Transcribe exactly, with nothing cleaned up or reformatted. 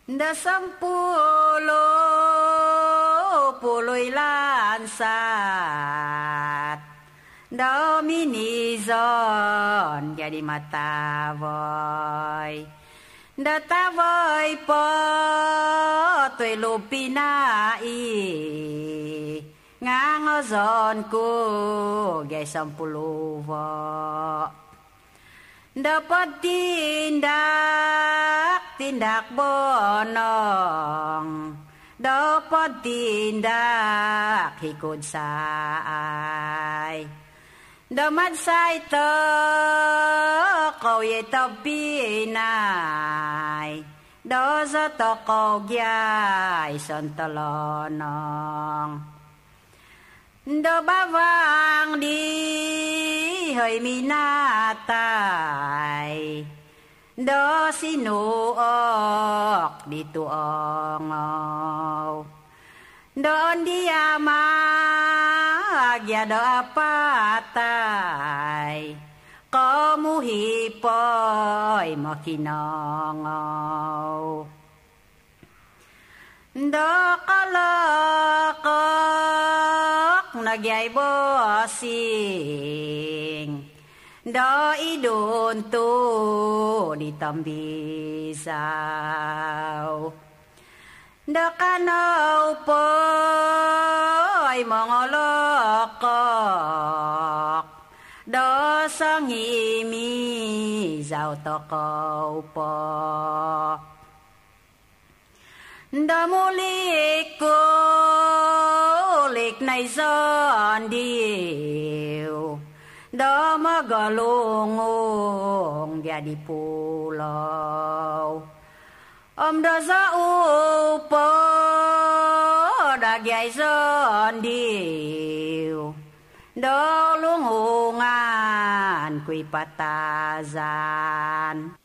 da sampuluh puluh lansat Dominizon jadi mata voi data voi po tuổi lupinai ngangozon ku gai sampuluh vo dapat tindak tindak bonong dapat tindak ikut sai damat sai to kau ye tapi nai dosa to kau giai sontelonong do bawang di hơi minatai do sinu ok di tuong don dia mag ya do apatai kamu hipoi makinong do kalakok nagyay bosing do idun tu di tambisaw do kanaw po'y mongolokok do sangimi zaw tokaw po do mulik kulik nay son diw do magalungong jadi pulau om do sa upo dagyay son diw do lungungan kuy patazan